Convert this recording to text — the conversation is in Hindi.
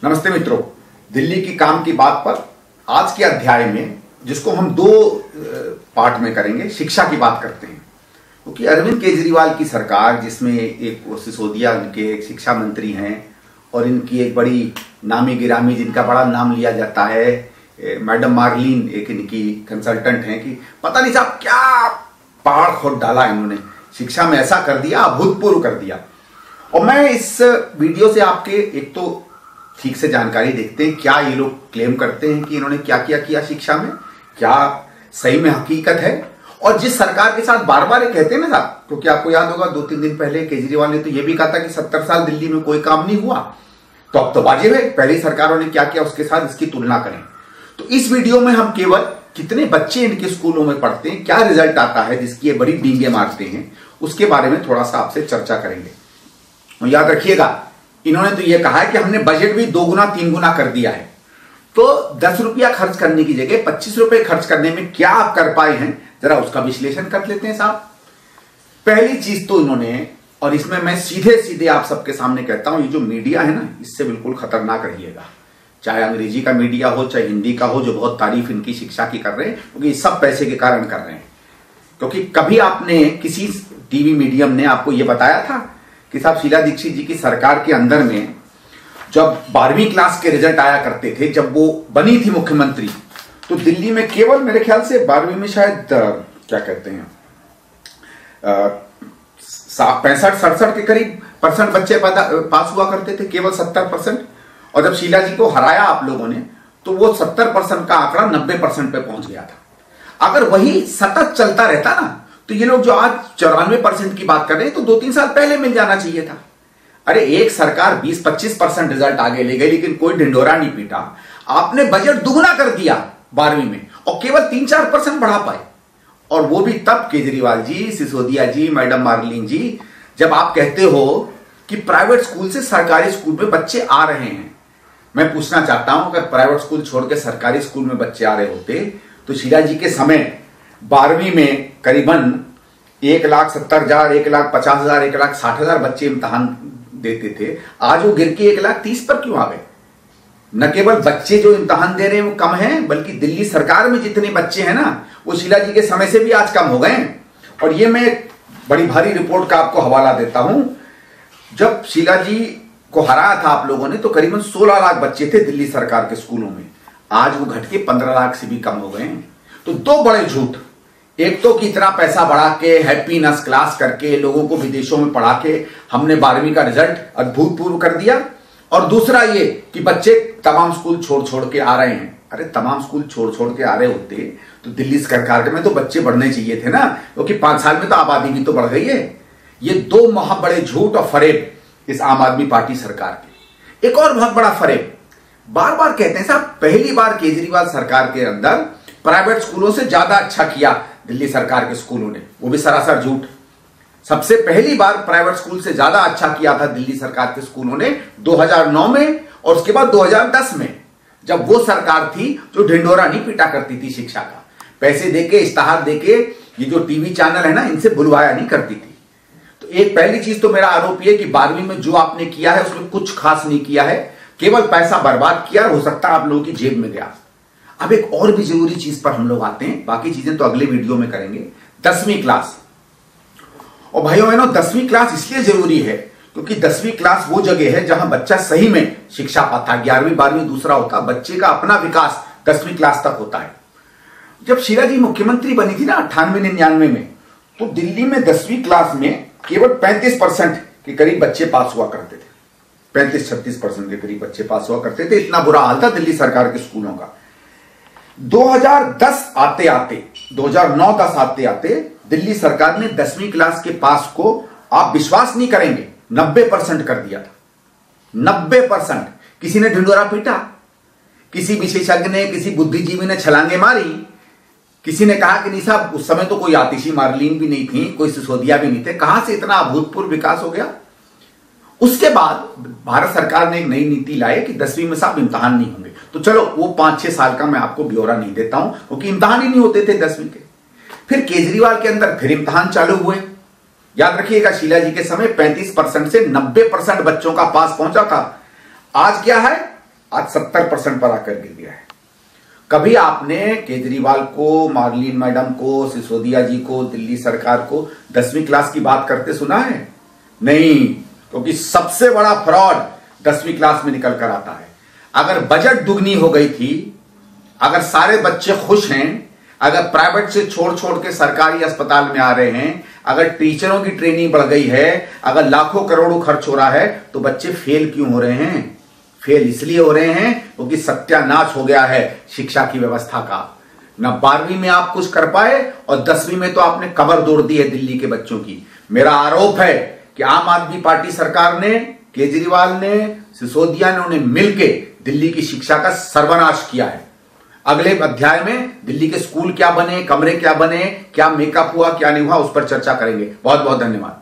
नमस्ते मित्रों, दिल्ली की काम की बात पर आज के अध्याय में, जिसको हम दो पार्ट में करेंगे, शिक्षा की बात करते हैं। क्योंकि अरविंद केजरीवाल की सरकार, जिसमें एक सिसोदिया इनके एक शिक्षा मंत्री हैं और इनकी एक बड़ी नामी गिरामी, जिनका बड़ा नाम लिया जाता है, मैडम मार्लिन एक इनकी कंसल्टेंट हैं, कि पता नहीं साहब क्या पहाड़ खोद डाला इन्होंने, शिक्षा में ऐसा कर दिया, अभूतपूर्व कर दिया। और मैं इस वीडियो से आपके एक तो ठीक से जानकारी देखते हैं, क्या ये लोग क्लेम करते हैं कि इन्होंने क्या किया शिक्षा में, क्या सही में हकीकत है। और जिस सरकार के साथ बार बार ये कहते हैं ना साहब, क्योंकि आपको याद होगा 2-3 दिन पहले केजरीवाल ने तो ये भी कहा था कि 70 साल दिल्ली में कोई काम नहीं हुआ, तो अब तो वाजिब है पहली सरकारों ने क्या किया उसके साथ इसकी तुलना करें। तो इस वीडियो में हम केवल कितने बच्चे इनके स्कूलों में पढ़ते हैं, क्या रिजल्ट आता है जिसकी ये बड़ी डींगे मारते हैं, उसके बारे में थोड़ा सा आपसे चर्चा करेंगे। और याद रखिएगा, इन्होंने तो ये कहा है कि हमने बजट भी 2 गुना 3 गुना कर दिया है। तो 10 रुपया खर्च करने की जगह 25 रुपए खर्च करने में क्या आप कर पाए हैं, जरा उसका विश्लेषण कर लेते हैं साहब। पहली चीज तो इन्होंने, और इसमें मैं सीधे सीधे आप सबके सामने कहता हूं, ये जो मीडिया है ना, इससे बिल्कुल खतरनाक रहिएगा। चाहे अंग्रेजी का मीडिया हो, चाहे हिंदी का हो, जो बहुत तारीफ इनकी शिक्षा की कर रहे हैं, क्योंकि सब पैसे के कारण कर रहे हैं। क्योंकि कभी आपने किसी टीवी मीडियम ने आपको यह बताया था कि साहब शीला दीक्षित जी की सरकार के अंदर में जब 12वीं क्लास के रिजल्ट आया करते थे, जब वो बनी थी मुख्यमंत्री, तो दिल्ली में केवल मेरे ख्याल से 12वीं में शायद क्या कहते हैं 65-67 के करीब परसेंट बच्चे पास हुआ करते थे, केवल 70%। और जब शीला जी को हराया आप लोगों ने, तो वो 70% का आंकड़ा 90% पे पहुंच गया था। अगर वही सतत चलता रहता ना, तो ये लोग जो आज 94% की बात कर रहे हैं, तो 2-3 साल पहले मिल जाना चाहिए था। अरे एक सरकार 20-25% रिजल्ट आगे ले गई, लेकिन कोई ढिंढोरा नहीं पीटा। आपने बजट दुगना कर दिया 12वीं में, और केवल 3-4% बढ़ा पाए। और वो भी तब केजरीवाल जी, सिसोदिया जी, मैडम मार्लिन जी, जब आप कहते हो कि प्राइवेट स्कूल से सरकारी स्कूल में बच्चे आ रहे हैं। मैं पूछना चाहता हूं, अगर प्राइवेट स्कूल छोड़ के सरकारी स्कूल में बच्चे आ रहे होते, तो शीला जी के समय 12वीं में करीबन 1,70,000, 1,50,000, 1,60,000 बच्चे इम्तहान देते थे। आज वो गिर के 1,30,000 पर क्यों आ गए? न केवल बच्चे जो इम्तहान दे रहे हैं वो कम हैं, बल्कि दिल्ली सरकार में जितने बच्चे हैं ना, वो शीला जी के समय से भी आज कम हो गए हैं। और ये मैं बड़ी भारी रिपोर्ट का आपको हवाला देता हूं। जब शीला जी को हराया था आप लोगों ने, तो करीबन 16 लाख बच्चे थे दिल्ली सरकार के स्कूलों में। आज वो घट के 15 लाख से भी कम हो गए हैं। तो दो बड़े झूठ, एक तो कि इतना पैसा बढ़ा के, हैप्पीनेस क्लास करके, लोगों को विदेशों में पढ़ा के हमने 12वीं का रिजल्ट अभूतपूर्व कर दिया। और दूसरा ये कि बच्चे तमाम स्कूल छोड़ के आ रहे हैं। अरे तमाम स्कूल छोड़ के आ रहे होते तो दिल्ली सरकार में तो बच्चे बढ़ने चाहिए थे ना, क्योंकि 5 साल में तो आबादी भी तो बढ़ गई है। ये दो महा बड़े झूठ और फरेब इस आम आदमी पार्टी सरकार के। एक और बहुत बड़ा फरेब, बार बार कहते हैं साहब, पहली बार केजरीवाल सरकार के अंदर प्राइवेट स्कूलों से ज्यादा अच्छा किया दिल्ली सरकार के स्कूलों ने। वो भी सरासर झूठ। सबसे पहली बार प्राइवेट स्कूल से ज्यादा अच्छा किया था दिल्ली सरकार के स्कूलों ने 2009 में, और उसके बाद 2010 में, जब वो सरकार थी जो ढिंढोरा नहीं पीटा करती थी शिक्षा का। पैसे देके, इश्तहार देके, ये जो टीवी चैनल है ना, इनसे बुलवाया नहीं करती थी। तो एक पहली चीज तो मेरा आरोप ये कि 12वीं में जो आपने किया है उसमें कुछ खास नहीं किया है, केवल पैसा बर्बाद किया, हो सकता है आप लोगों की जेब में गया। अब एक और भी जरूरी चीज पर हम लोग आते हैं, बाकी चीजें तो अगले वीडियो में करेंगे। 10वीं क्लास। और भाइयों बहनों, 10वीं क्लास इसलिए जरूरी है क्योंकि 10वीं क्लास वो जगह है जहां बच्चा सही में शिक्षा पाता है। 11वीं 12वीं दूसरा होता, बच्चे का अपना विकास 10वीं क्लास तक होता है। जब शीला जी मुख्यमंत्री बनी थी ना 98-99 में, तो दिल्ली में 10वीं क्लास में केवल 35% के करीब बच्चे पास हुआ करते थे। 35-36% के करीब बच्चे पास हुआ करते थे। इतना बुरा हाल था दिल्ली सरकार के स्कूलों का। 2010 आते आते, 2009-10 आते आते दिल्ली सरकार ने 10वीं क्लास के पास को, आप विश्वास नहीं करेंगे, 90% कर दिया था। 90%। किसी ने ढिंढोरा पीटा, किसी विशेषज्ञ ने, किसी बुद्धिजीवी ने छलांगे मारी, किसी ने कहा कि नहीं साहब उस समय तो कोई आतिशी मार्लिन भी नहीं थी, कोई सिसोदिया भी नहीं थे, कहां से इतना अभूतपूर्व विकास हो गया। उसके बाद भारत सरकार ने एक नई नीति लाई कि 10वीं में साहब इम्तहान नहीं होंगे। तो चलो वो 5-6 साल का मैं आपको ब्यौरा नहीं देता हूं, क्योंकि इम्तहान ही नहीं होते थे 10वीं के। फिर केजरीवाल के अंदर फिर इम्तहान चालू हुए। याद रखिएगा, शीला जी के समय 35% से 90% बच्चों का पास पहुंचा था। आज क्या है, आज 70% पर आकर गिर गया है। कभी आपने केजरीवाल को, मार्लिन मैडम को, सिसोदिया जी को, दिल्ली सरकार को 10वीं क्लास की बात करते सुना है? नहीं, क्योंकि सबसे बड़ा फ्रॉड 10वीं क्लास में निकल कर आता है। अगर बजट दुगनी हो गई थी, अगर सारे बच्चे खुश हैं, अगर प्राइवेट से छोड़ छोड़ के सरकारी अस्पताल में आ रहे हैं, अगर टीचरों की ट्रेनिंग बढ़ गई है, अगर लाखों करोड़ों खर्च हो रहा है, तो बच्चे फेल क्यों हो रहे हैं? फेल इसलिए हो रहे हैं क्योंकि सत्यानाश हो गया है शिक्षा की व्यवस्था का। ना 12वीं में आप कुछ कर पाए और 10वीं में तो आपने कबर तोड़ दी है दिल्ली के बच्चों की। मेरा आरोप है कि आम आदमी पार्टी सरकार ने, केजरीवाल ने, सिसोदिया ने, उन्हें मिलके दिल्ली की शिक्षा का सर्वनाश किया है। अगले अध्याय में दिल्ली के स्कूल क्या बने, कमरे क्या बने, क्या मेकअप हुआ, क्या नहीं हुआ, उस पर चर्चा करेंगे। बहुत बहुत धन्यवाद।